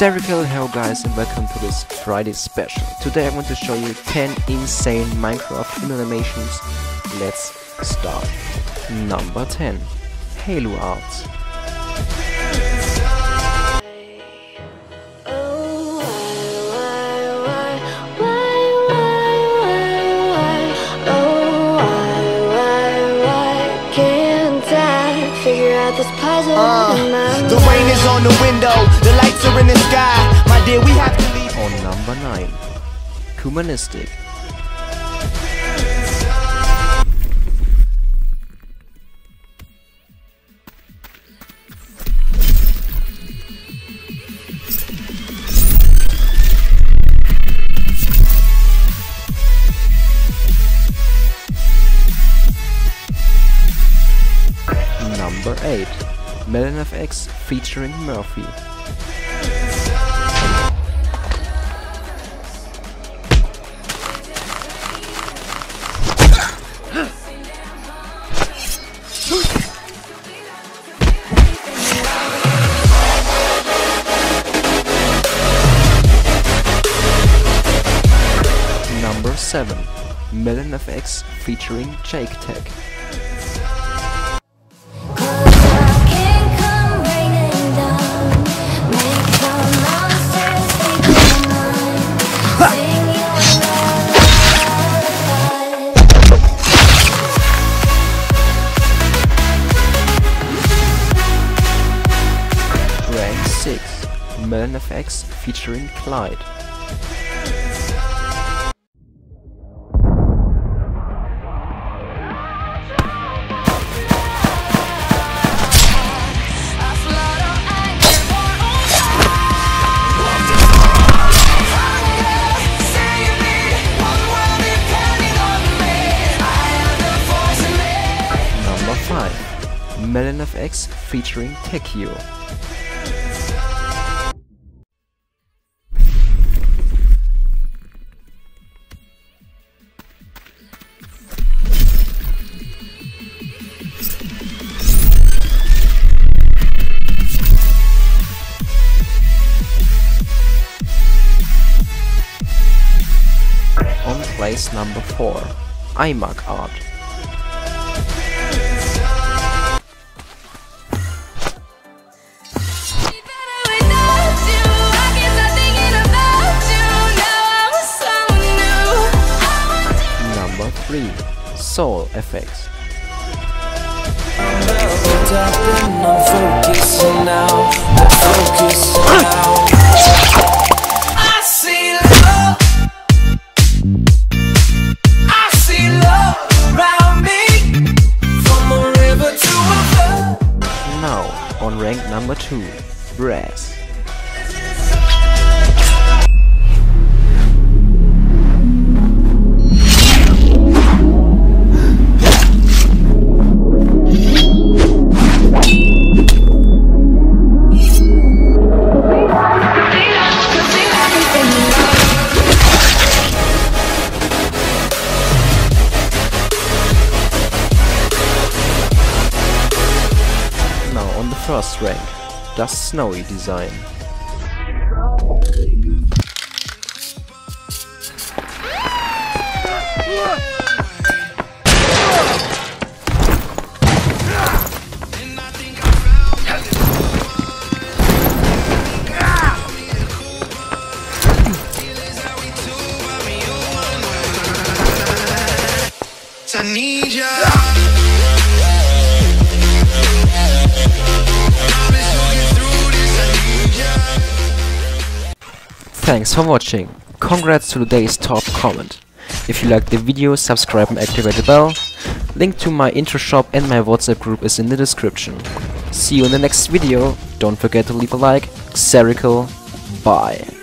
Xerical, hello guys and welcome to this Friday special. Today I want to show you 10 insane Minecraft animations. Let's start. Number 10. Halo Arts. The rain is on the window, the lights are in the sky. My dear, we have to leave. On number 9. Humanistic. Number 8. MelonFX featuring Murphy. Number 7. MelonFX featuring Jake Tech. Rank 6. MelonFX featuring Clyde. Number 5. MelonFX featuring Tekio. On place number 4. iMark Art. Number 3. Soul FX. Now on rank number 2, Brass. Now on the first rank, Das Snowy Design. I need ya. Thanks for watching. Congrats to today's top comment. If you liked the video, subscribe and activate the bell. Link to my intro shop and my WhatsApp group is in the description. See you in the next video. Don't forget to leave a like. Xerical. Bye.